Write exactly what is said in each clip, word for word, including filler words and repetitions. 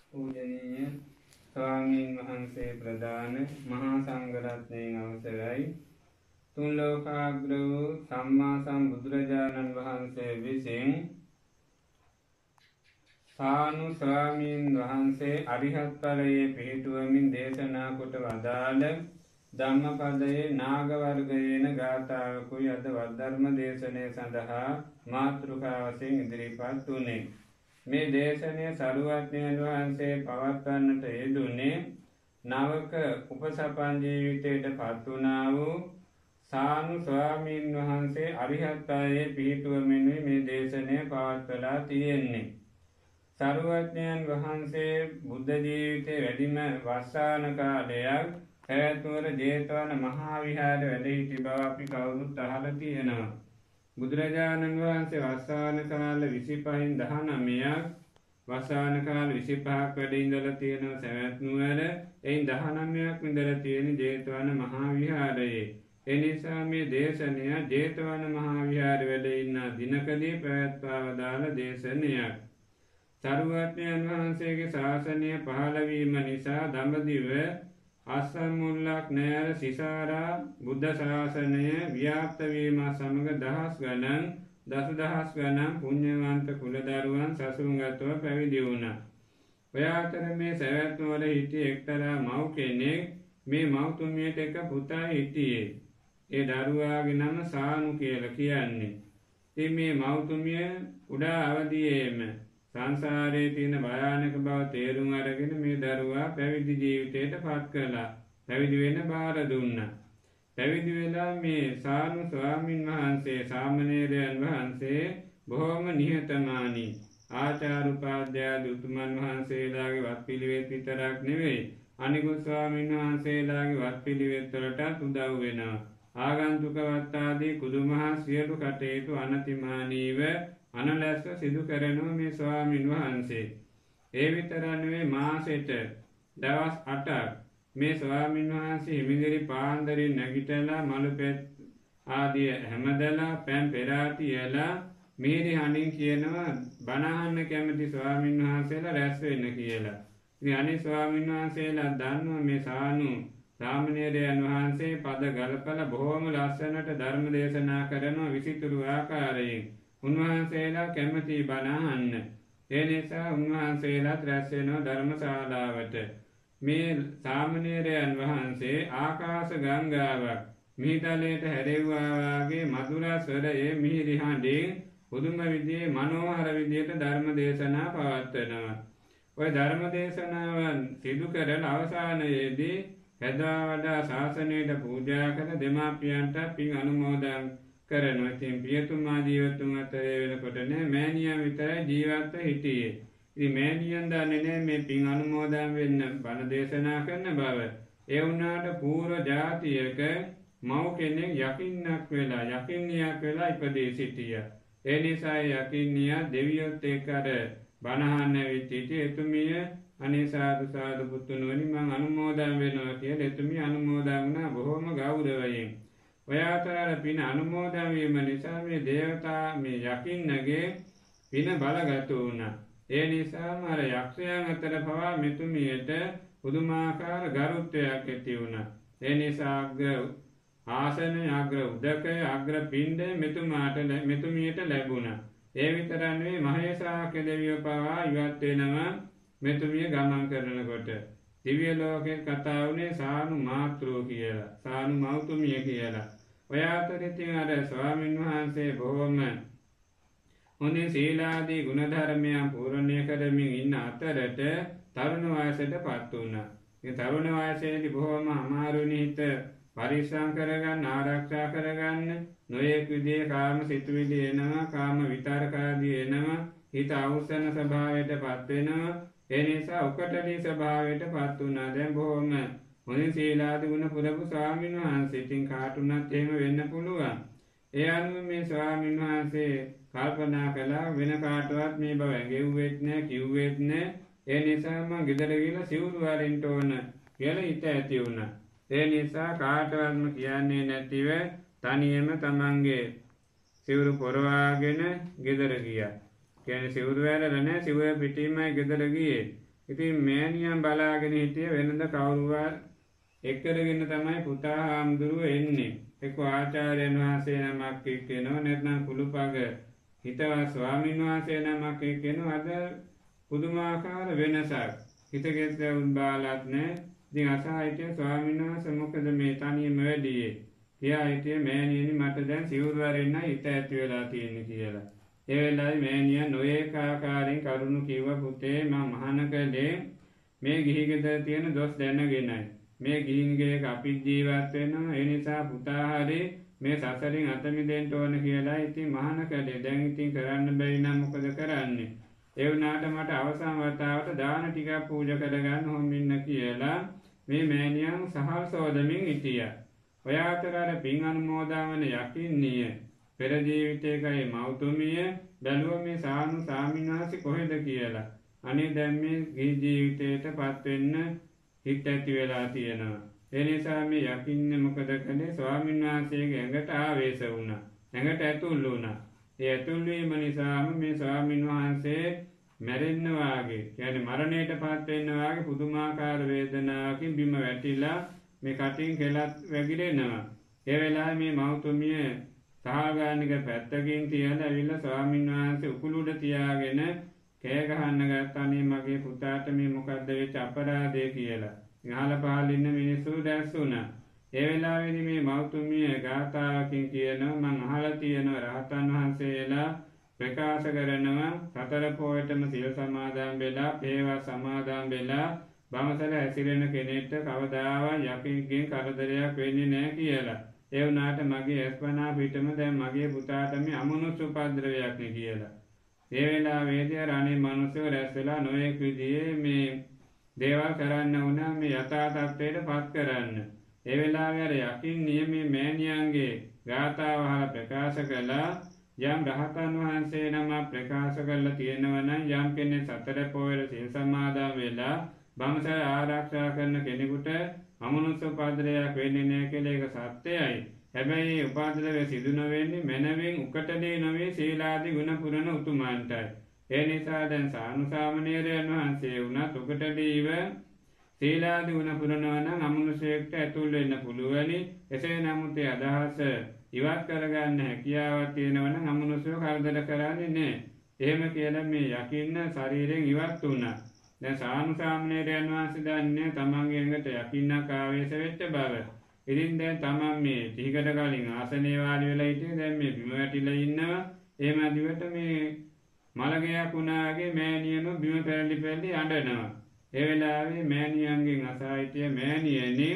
පූජනීය ස්වාමීන් වහන්සේ ප්‍රදාන මහා සංඝරත්නයන් අවසරයි. තුන් ලෝකාග්‍ර වූ සම්මා සම්බුදුරජාණන් වහන්සේ විසින් සානු ස්වාමීන් වහන්සේ අරිහත් ඵලයේ පිහිටුවමින් දේශනා කොට වදාළ ධම්මපදයේ නාග වර්ගයේන ගාථාවකුයි අද වද්ධර්ම දේශනය සඳහා මාතෘකා වශයෙන් ඉදිරිපත් වුණේ. මේ දේශනය සරුවඥයන් වහන්සේ පවත්වන්නට යෙදුනේ නවක උපසපන් ජීවිතයට පත් වුණා වූ සානු ස්වාමීන් වහන්සේ අරිහත් ඵලයේ පිහිටුවමින් මේ දේශනය පවත්වලා තියෙන්නේ. සරුවඥයන් වහන්සේ බුද්ධ ජීවිතයේ වැඩිම වස්සාන කාලයක් පැවැත්නුවර ජේතවන මහා විහාරයේ වැඩ සිටි බව අපි කවුරුත් අහලා තියෙනවා. බුදුරජාණන් වහන්සේ වස්සාන කාල විසිපහෙන් දහනවයක් වස්සාන කාල විසිපහක් වැඩ ඉඳලා තියෙනවා පැවැත්නුවර. එයින් දහනවයක් ඉඳලා තියෙන ජේතවන මහා විහාරයේ. ඒ නිසා මේ දේශනය ජේතවන මහා විහාරයේ වැඩ ඉන්න දිනකදී පැවැත්වා වදාළ දේශනයක්. සරුවඥයන් වහන්සේගේ ශාසනය පහළ වීම නිසා දඹදිව අස්සමුල්ලක් නෑර සිසාරා බුද්ධ ශාසනය ව්‍යාප්ත වීම සමග දහස් ගණන් දසදහස් ගණන් පුණ්‍යවන්ත කුලදරුවන් සසුන්ගතව පැවිදි වුණා. ඔය අතර මේ සවැත්නුවර හිටිය එක්තරා මව් කෙනෙක් මේ මව්තුමියට එක පුතා හිටියේ. ඒ දරුවාගේ නම සානු කියලා කියන්නේ. ඉතින් මේ මව්තුමිය උඩා අවදියේම සංසාරයේ තියෙන භයානක බව තේරුම් අරගෙන මේ දරුවා පැවිදි ජීවිතයට පත් කළා. පැවිදි වෙන්න බාර දුන්නා. පැවිදි වෙලා මේ සානු ස්වාමීන් වහන්සේ සාමණේරයන් වහන්සේ බොහොම නිහතමානී ආචාර උපාධ්‍යාය උතුමන් වහන්සේලාගේ වත්පිළිවෙත් විතරක් නෙවෙයි අනිකුත් ස්වාමීන් වහන්සේලාගේ වත්පිළිවෙත් වලටත් උදව් වෙනවා. ආගන්තුක වත්තාදී කුදුමහා සියලු කටයුතු අනතිමානීව අනලැස්ව සිදු කරනවා මේ ස්වාමීන් වහන්සේ. ඒ විතරක් නෙවෙයි මාසෙට දවස් අටක් මේ ස්වාමීන් වහන්සේ හිමිදිරි පාන්දරින් නැගිටලා මලු පෙත් ආදිය හැමදලා පෑන් පෙරාටියලා මිහිරි හඬින් කියනවා බණ අහන්න කැමති ස්වාමීන් වහන්සේලා රැස් වෙන්න කියලා. ඉතින් අනිත් ස්වාමීන් වහන්සේලා දන්නවා මේ සානු සාමණේරයන් වහන්සේ පද ගලපලා බොහොම ලස්සනට ධර්ම දේශනා කරනවා විසිතුරු ආකාරයෙන්. උන්වහන්සේලා කැමති බණ අහන්න. ඒ නිසා උන්වහන්සේලාත් රැස් වෙනවා ධර්මශාලාවට. මේ සාමණේරයන් වහන්සේ ආකාශ ගංගාවක් මිහිතලයට හැරෙව්වා වාගේ මధుර ස්වරයේ මිහිරි හඬින් පුදුම විදිහේ මනෝහර විදිහට ධර්ම දේශනා පවත්වනවා. ඔය ධර්ම දේශනාවන් සිදු කරන අවසානයේදී හැදා වඩා ශාසනයට පූජා කර දෙමාපියන්ට පින් අනුමෝදන් කරනවා. ඉතින් පියතුමා ජීවතුන් අතර වෙනකොට නෑ මෑණියන් විතරයි ජීවත්ව හිටියේ. ඉතින් මෑණියන් දන්නේ නෑ මේ පින් අනුමෝදන් වෙන්න බණ දේශනා කරන බව. ඒ වුණාට පූර්ව ජාතියක මව් කෙනෙක් යකින්නක් වෙලා යකින්නියක් වෙලා ඉපදී සිටියා. ඒ නිසා යකින්නියා දෙවියොත් එක්ක අර බණ අහන්න වෙච්ච ඉතින් එතුමිය අනේ සාදු සාදු පුතුණුවනි මං අනුමෝදන් වෙනවා කියලා එතුමිය අනුමෝදන් වුණා බොහොම ගෞරවයෙන්. ඔය අතර පින අනුමෝදන් වීම නිසා මේ දේවතා මේ යකින්නගේ පින බලගත වුණා. ඒ නිසාම අර යක්ෂයන් අතර පවා මෙතුමියට පුදුමාකාර ගරුත්වයක් ඇති වුණා. ඒ නිසා අග්‍ර ආසනය අග්‍ර උදකය අග්‍ර පින්ඩ මෙතුමාට මෙතුමියට ලැබුණා. ඒ විතරක් නෙවෙයි මහේසාක්‍ය දෙවියෝ පවා ඉවත් වෙනවා මෙතුමිය ගමන් කරනකොට. දිව්‍ය ලෝකේ කතා වුණේ සානු මාතෘ කියලා. සානු මෞතුමිය කියලා. ඔය අතරින් අර ස්වාමීන් වහන්සේ බොහොම හොඳින් සීලාදී ගුණධර්මයන් පූර්ණණය කරමින් ඉන්න අතරට තරුණ වයසට පත් වුණා. මේ තරුණ වයසේදී බොහොම අමාරුයි හිත පරිස්සම් කරගන්න ආරක්ෂා කරගන්න නොයෙක් විදිහේ කාම සිතුවිලි එනවා කාම විතරකාදී එනවා හිත අවසන ස්වභාවයට පත් වෙනවා. ඒ නිසා උකටලී ස්වභාවයට පත් වුණා. දැන් බොහොම හොඳින් සීලාදී ගුණ පුරපු ස්වාමීන් වහන්සේ ඉතින් කාටුණත් එහෙම වෙන්න පුළුවන්. ඒ අනුව මේ ස්වාමීන් වහන්සේ කල්පනා කළා වෙන කාටවත් මේ බව ඇඟෙව්වෙත් නෑ කිව්වෙත් නෑ. ඒ නිසා මම ගෙදර ගිහලා සිවුරු වරින්න ඕන කියලා හිත ඇති වුණා. ඒ නිසා කාටවත්ම කියන්නේ නැතිව තනියම තමන්ගේ සිවුරු පොරවාගෙන ගෙදර ගියා. කියන්නේ සිවුරු වැරලා නැහැ සිවුර පිටින්මයි ගෙදර ගියේ. ඉතින් මෑණියන් බලාගෙන හිටියේ වෙනද කවුරුවත් එක්කරගෙන තමයි පුතා හාමුදුරුව එන්නේ. එක්ක ආචාර්යයන් වහන්සේ නමක් එක්කෙනවා නැත්නම් කුළුපග හිතවත් ස්වාමීන් වහන්සේ නමක් එක්කෙනවා. අද පුදුමාකාර වෙනසක්. හිතගෙත් උන් බාලත් නෑ. ඉතින් අසා හිටිය ස්වාමීන් වහන්සේ මොකද මේ තනියම වැඩියේ? එයා හිටියේ මෑණියනි මට දැන් සිවුරු අරින්න හිත ඇති වෙලා තියෙන්නේ කියලා. ඒ වෙලාවේ මෑණියන් නොඒක ආකාරයෙන් කරුණු කිව්ව පුතේ මම මහාන කළේ මේ ගිහි ගෙදර තියෙන දොස් දැනගෙනයි. මේ ගිහින්ගේ අපි ජීවත් වෙනවා. ඒ නිසා පුතා හරි මේ සසරින් අත මිදෙන්න ඕන කියලා ඉතින් මහාන කළේ. දැන් ඉතින් කරන්න බැරි නම් මොකද කරන්නේ? ඒ වුණාට මට අවසන් වතාවට දාන ටිකක් පූජා කරගන්න හොම්බින්න කියලා මේ මෑණියන් සහල් සෝදමින් හිටියා. ඔය අතර අර පින් අනුමෝදාවන යකින්නිය පෙර ජීවිතයකයි මෞතුමිය බැලුව මේ සානු ස්වාමීන් වහන්සේ කොහෙද කියලා. අනේ දැන් මේ ගිහි ජීවිතයට පත් වෙන්න හිත ඇති වෙලා තියෙනවා. ඒ නිසා මේ යකින්නේ මොකද කළේ? ස්වාමීන් වහන්සේගේ ඇඟට ආවේශ වුණා. ඇඟට ඇතුල් වුණා. ඒ ඇතුල් වීම නිසාම මේ ස්වාමීන් වහන්සේ මැරෙන්න වාගේ කියන්නේ මරණයට පත් වෙන්න වාගේ පුදුමාකාර වේදනාවකින් බිම වැටිලා මේ කටින් කෙලත් වැగిරෙනවා. ඒ වෙලාවේ මේ මෞතුමිය සහගානික පැත්තකින් තියලා ඇවිල්ලා ස්වාමීන් වහන්සේ උකුලුඩ තියාගෙන කෑ ගහන්න ගත්තා. අනේ මගේ පුතාට මේ මොකද්ද වෙච්ච අපරාධය කියලා. ඉහළ පහළ ඉන්න මිනිස්සු දැස් වුණා. ඒ වෙලාවේදී මේ මෞතුමිය ගාථාවකින් කියනවා මං අහලා තියෙනවා රහතන් වහන්සේලා ප්‍රකාශ කරනවා සතර පොයටම සිල් සමාදන් වෙලා පේවා සමාදන් වෙලා බමසල ඇසිරෙන කෙනෙක්ට කවදාවත් යකින්ගෙන් කරදරයක් වෙන්නේ නැහැ කියලා. ඒ වුණාට මගේ අස්පනා පිටම දැන් මගේ පුතාට මේ අමනුෂ්‍ය උපද්‍රවයක් නේ කියලා. ඒ වෙලාවේදී රණේ මිනිස්සු රැස් වෙලා නොයෙක් විදිහේ මේ දේවල් කරන්න වුණා මේ යථා තත්ත්වයට පත් කරන්න. ඒ වෙලාවේ අර යකින් නියමේ මෑණියන්ගේ ගාථාව අහලා ප්‍රකාශ කළා යම් රහතන් වහන්සේ නම ප්‍රකාශ කරලා තියෙනවා නම් යම් කෙනෙක් සතර පොයර සිල් සමාදන් වෙලා බඹසර ආරක්ෂා කරන කෙනෙකුට අමනුෂ්‍ය උපද්‍රවයක් වෙන්නේ නැහැ කියලා ඒක සත්‍යයි. හැබැයි මේ උපද්‍රවය සිදු නොවෙන්නේ මනවින් උකටදී නොවේ සීලාදී ගුණ පුරන උතුමන්ටයි. ඒ නිසා දැන් සානුසාමණේරයන් වහන්සේ වුණත් උකටදීව සීලාදී ගුණ පුරනවා නම් අමනුෂ්‍යයෙක්ට ඇතුල් වෙන්න පුළුවනි. එසේ නමුත් ඒ අදහස ඉවත් කරගන්න හැකියාවක් තියෙනවා නම් අමනුෂ්‍යව කරදර කරන්නේ නැහැ. එහෙම කියලා මේ යකින්න ශරීරයෙන් ඉවත් වුණා. දැන් සානුසාමණේරයන් වහන්සේ දන්නේ තමන්ගේ ඇඟට යකින්නක් ආවේශ වෙච්ච බව. ඉතින් දැන් තමන් මේ ටිකකට කලින් ආසනේ වාඩි වෙලා හිටියේ දැන් මේ බිම වැටිලා ඉන්නවා. ඒ මැදිවට මේ මලගයක් වුණාගේ මෑණියනෝ බිම පෙරලි පෙරලි අඬනවා. ඒ වෙලාවේ මෑණියන්ගෙන් අසා හිටිය මෑණියනි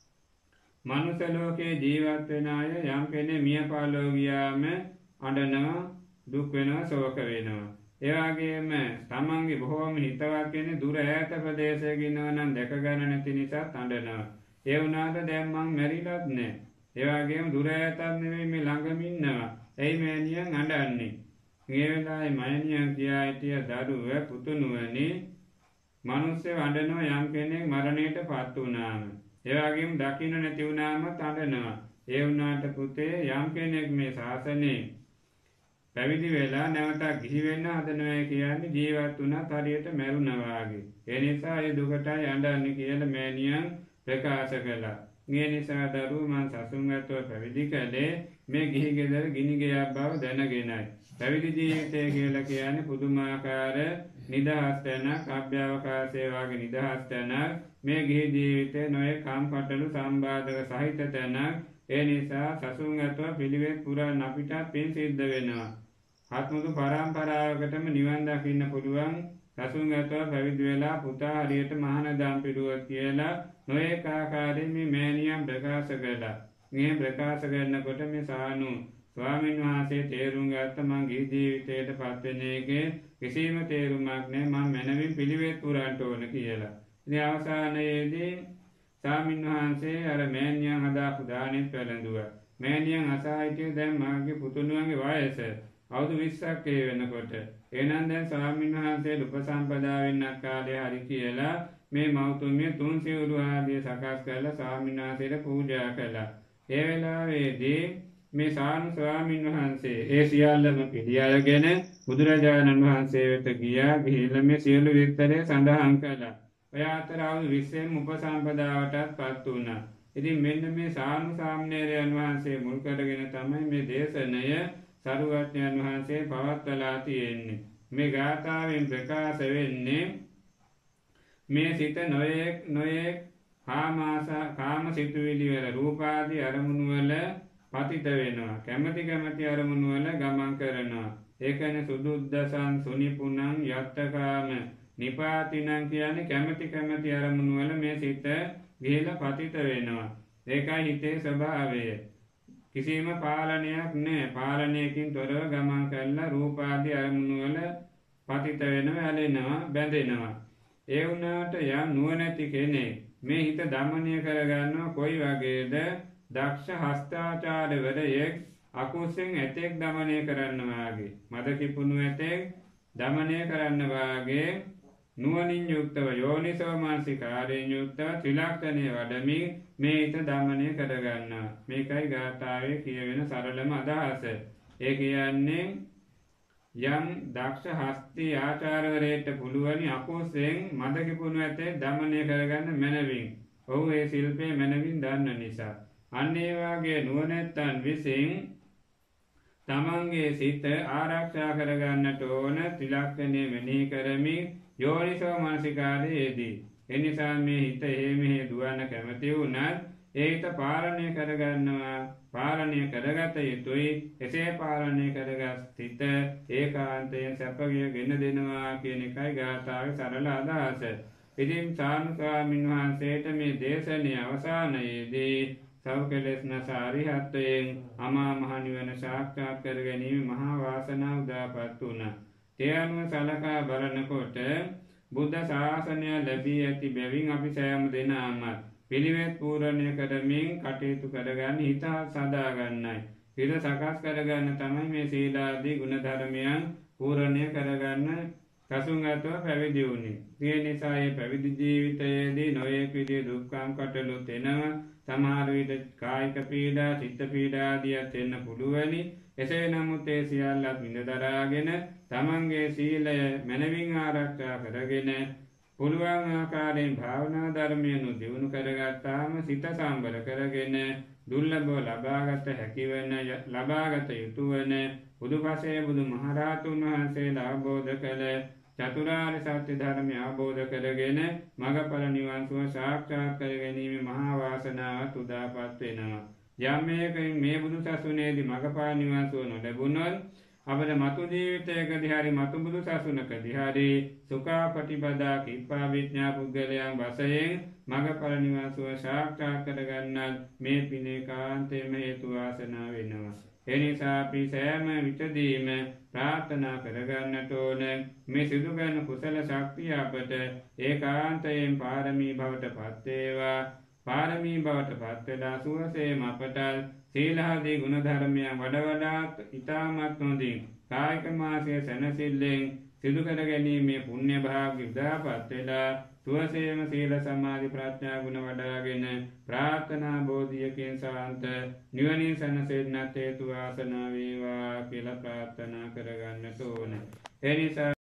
මනුෂ්‍ය ලෝකේ ජීවත් වෙන අය යම් කෙනෙක් මිය පරලෝ ගියාම අඬනවා දුක් වෙනවා ශෝක වෙනවා. ඒ වගේම තමන්ගේ බොහෝම හිතවත් කෙනෙක් දුර ඈත ප්‍රදේශයක ඉන්නවා නම් දැක ගන්න නැති නිසා අඬනවා. ඒ වුණාට දැන් මං මැරිලත් නැහැ. ඒ වගේම දුර ඈතත් නෙවෙයි මේ ළඟම ඉන්නවා. එයි මෑණියන් අඬන්නේ. මේ වෙලාවේ මෑණියන් කියා හිටිය දරුව පුතුණුවනි මනුෂ්‍ය වඬනවා යම් කෙනෙක් මරණයට පත් වුණාම. ඒ වගේම දකින්න නැති වුණාම අඬනවා. ඒ වුණාට පුතේ යම් කෙනෙක් මේ ශාසනයේ පැවිදි වෙලා නැවත ගිහි වෙන්න හදනවා කියන්නේ ජීවත් වුණත් හරියට මැරුණා වගේ. ඒ නිසා ඒ දුකටයි අඬන්නේ කියලා මෑණියන් ප්‍රකාශ කළා. මේ නිසා දරුවෝ මං සසුන්ගතව පැවිදි කළේ මේ ගිහි ගෙදර ගිනි ගයක් බව දැනගෙනයි. පැවිදි ජීවිතය කියලා කියන්නේ පුදුමාකාර නිදහස් තැනක්, අභ්‍යවකාශය වගේ නිදහස් තැනක්. මේ ගිහි ජීවිතේ නොයේ කම්කටොළු සම්බාධක සහිත තැනක්. ඒ නිසා සසුන්ගතව පිළිවෙත් පුරාණ අපිට පින් සිද්ධ වෙනවා. ආත්මතු පරම්පරාවකටම නිවන් දකින්න පුළුවන්. සසුන්ගතව පැවිදි වෙලා පුතා හරියට මහානදම් පිරුවත් කියලා නොයෙක් ආකාරයෙන් මේ මෑණියන් ප්‍රකාශ කළා. මේ ප්‍රකාශ කරනකොට මේ සානු ස්වාමීන් වහන්සේ තේරුම් ගත්ත මං ගිහි ජීවිතයට පත් වෙන එකේ කිසිම තේරුමක් නැහැ. මම මනවින් පිළිවෙත් පුරන්න ඕන කියලා. ඉතින් අවසානයේදී ස්වාමීන් වහන්සේ අර මෑණියන් හදාපු දානෙත් වැළඳුවා. මෑණියන් අසා හිටියේ දැන් මාගේ පුතුණුවන්ගේ වයස අවුරුදු විස්සක් ඒ වෙනකොට. එහෙනම් දැන් ස්වාමීන් වහන්සේ උපසම්පදා වෙන්න කාලේ හරි කියලා මේ මෞතුමිය තුන් සිවුරු ආදිය සකස් කරලා ස්වාමීන් වහන්සේට පූජා කළා. ඒ වෙලාවේදී මේ සානු ස්වාමීන් වහන්සේ ඒ සියල්ලම පිළිඅරගෙන බුදුරජාණන් වහන්සේ වෙත ගියා. ගිහිල්ලා මේ සියලු විස්තරය සඳහන් කළා. ඔය අතර අවුරුදු විස්සෙන් උපසම්පදාවටත් පත් වුණා. ඉතින් මෙන්න මේ සානු සාමණේරයන් වහන්සේ මුල් කරගෙන තමයි මේ දේශනය සරුවඥයන් වහන්සේ පවත්වලා තියෙන්නේ. මේ ගාථාවෙන් ප්‍රකාශ වෙන්නේ මේ සිත නොයෙක් නොයෙක් කාමාසා කාම සිතුවිලි වල රූපාදී අරමුණු වල පතිත වෙනවා. කැමැති කැමැති අරමුණු වල ගමන් කරනවා. ඒකනේ සුදුද්දසං සුනිපුණං යත්තකාම නිපාතිනං කියන්නේ කැමැති කැමැති අරමුණු වල මේ සිත ගිහිලා පතිත වෙනවා. ඒකයි හිතේ ස්වභාවය. කිසිම පාලනයක් නැහැ. පාලනයකින් තොරව ගමන් කරලා රූපාදී අරමුණු වල පතිත වෙනවා, ඇලෙනවා, බැඳෙනවා. ඒ වුණාට යම් නුවණැති කෙනෙක් මේ හිත දමනය කරගන්නවා. කොයි වගේද? දක්ෂ හස්තාචාරවරයෙක් අකුසෙන් ඇතෙක් දමනය කරන්න වාගේ, මද කිපුණු ඇතෙක් දමනය කරන්න වාගේ නුවණින් යුක්තව යෝනිසෝ මානසිකාරයෙන් යුක්තව ත්‍රිලක්ෂණය වඩමින් මේ හිත දමනය කරගන්නවා. මේකයි ගාථාවේ කියවෙන සරලම අදහස. ඒ කියන්නේ යම් දක්ෂ හස්ති ආචාර්යවරයෙක්ට පුළුවනි අකුසෙන් මද කිපුණු ඇතෙක් දමනය කරගන්න මැනවින්. ඔහු ඒ ශිල්පයේ මැනවින් දන්න නිසා. අන්න ඒ වාගේ නුවණැත්තන් විසින් තමන්ගේ සිත ආරක්ෂා කරගන්නට ඕන ත්‍රිලක්ෂණය මෙනෙහි කරමින් යෝනිසෝ මනසිකාරයේදී. එනිසා මේ හිත එහෙ මෙහෙ දුවන්න කැමති වුණත් ඒ හිත පාලනය කරගන්නවා. පාලනය කරගත යුතුයි. එසේ පාලනය කරගත් සිත ඒකාන්තයෙන් සැපවිය ගෙන දෙනවා කියන එකයි ගාථාවේ සරල අදහස. ඉතින් සානු ස්වාමීන් වහන්සේට මේ දේශනේ අවසානයේදී සෞඛලස් නසාරිහත්වයෙන් අමා මහ නිවන සාක්ෂාත් කර ගැනීම මහා වාසනාව උදාපත් වුණා. ඒ අනුව සලකා බලනකොට බුද්ධ ශාසනය ලැබී ඇති බැවින් අපි සෑම දෙනාම පිළිවෙත් පූර්ණය කරමින් කටයුතු කරගන්න හිත සදාගන්නයි. හිත සකස් කරගන්න තමයි මේ සීලාදී ගුණධර්මයන් පූර්ණය කරගන්න සසුන්ගතව පැවිදි වුණේ. ඒ නිසා මේ පැවිදි ජීවිතයේදී නොයෙක් විදිහේ දුක්ඛම් කටළු තෙනවා. සමහර විට කායික පීඩා, චිත්ත පීඩා ආදියත් එන්න පුළුවනි. එසේ නමුත් ඒ සියල්ලත් විඳ දරාගෙන තමන්ගේ සීලය මනවින් ආරක්ෂා කරගෙන පුළුවන් ආකාරයෙන් භාවනා ධර්මයන් දියුණු කරගත්තාම සිත සම්බර කරගෙන දුර්ලභව ලබාගත හැකි වෙන ලබාගත යුතු වෙන බුදුපසේ බුදුමහරහතුන් වහන්සේලා අවබෝධ කළ චතුරාර්ය සත්‍ය ධර්මය අවබෝධ කරගෙන මඟඵල නිවන් සුව සාක්ෂාත් කර ගැනීම මහා වාසනාවත් උදාපත් වෙනවා. යම් මේකෙන් මේ බුදු සසුනේදී මඟඵල නිවන් සුව නොලැබුණොත් අපේ මතු ජීවිතයකදී හරි මතු බුදු සසුනකදී හරි සුඛාපටිපදා කිප්පා විඥා පුද්ගලයන් වශයෙන් මඟඵල නිවන් සුව සාක්ෂාත් කරගන්නත් මේ පිනේ කාන්තේම හේතු වාසනා වෙනවා. එනිසා අපි සෑම විටදීම ප්‍රාර්ථනා කරගන්නට ඕන මේ සිදු කරන කුසල ශක්තිය අපට ඒකාන්තයෙන් පාරමී බවට පත් වේවා. පාරමී බවට පත් වෙලා සුවසේම අපට සීලාදී ගුණ ධර්මයන් වඩ වඩාත් ඊ타මත් හොඳින් කායික මාසයේ සැනසෙල්ලෙන් සිදු කර ගැනීමේ පුණ්‍ය භාග්‍ය උදාපත් වෙලා සුවසේම සීල සමාධි ප්‍රඥා ගුණ වඩාගෙන ප්‍රාර්ථනා බෝධියකින් සාන්ත නිවනින් සැනසෙන්නට හේතු වාසනා වේවා කියලා ප්‍රාර්ථනා කරගන්නට ඕනේ. ඒ නිසා